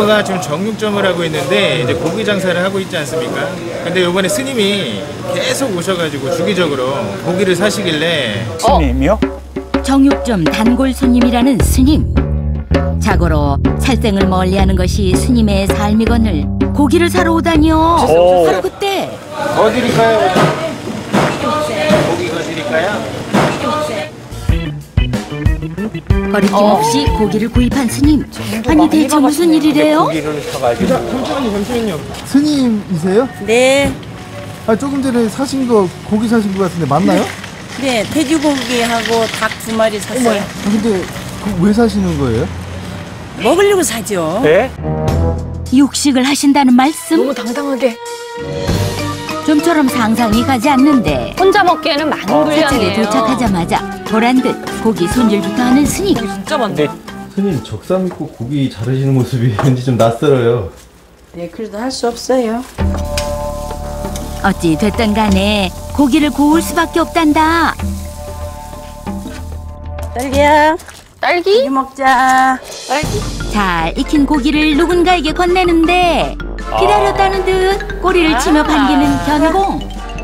제가 지금 정육점을 하고 있는데 이제 고기 장사를 하고 있지 않습니까? 근데 이번에 스님이 계속 오셔가지고 주기적으로 고기를 사시길래. 스님이요? 정육점 단골 손님이라는 스님. 자고로 살생을 멀리하는 것이 스님의 삶이거늘 고기를 사러 오다니요. 바로 그때. 뭐 드릴까요? 고기 뭐 드릴까요? 거리낌 없이 고기를 구입한 스님. 아니 대체 무슨 일이래요? 고기를 사가지고. 잠시만요. 스님이세요? 네, 아, 조금 전에 사신 거 고기 사신 거 같은데 맞나요? 네, 돼지고기하고 닭 2마리 샀어요. 근데 왜 사시는 거예요? 먹으려고 사죠. 네? 육식을 하신다는 말씀? 너무 당당하게. 좀처럼 상상이 가지 않는데 혼자 먹기에는 많은 사찰에 분량이에요. 도착하자마자 보란 듯 고기 손질부터 하는 스님. 진짜 많네. 스님 적삼 입고 고기 자르시는 모습이 왠지 좀 낯설어요. 네, 그래도 할 수 없어요. 어찌 됐든 간에 고기를 구울 수밖에 없단다. 딸기야, 딸기? 고기 먹자. 딸기? 잘 익힌 고기를 누군가에게 건네는데 기다렸다는 듯 꼬리를 치며 반기는 견공.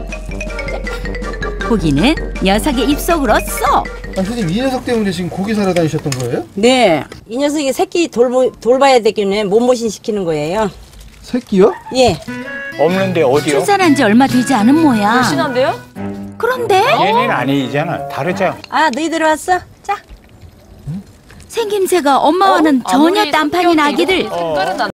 고기는 녀석의 입속으로 쏙. 아, 스님 이 녀석 때문에 지금 고기 사러 다니셨던 거예요? 네, 이 녀석이 새끼 돌봐야 되기는 몸보신 시키는 거예요. 새끼요? 예. 없는데 어디요? 출산한 지 얼마 되지 않은 모양. 신한데요? 그런데 얘는 아니잖아. 다르잖아. 아, 너희들 왔어? 자. 생김새가 엄마와는 전혀 아무리 딴판인 성격이 아기들. 색깔은 안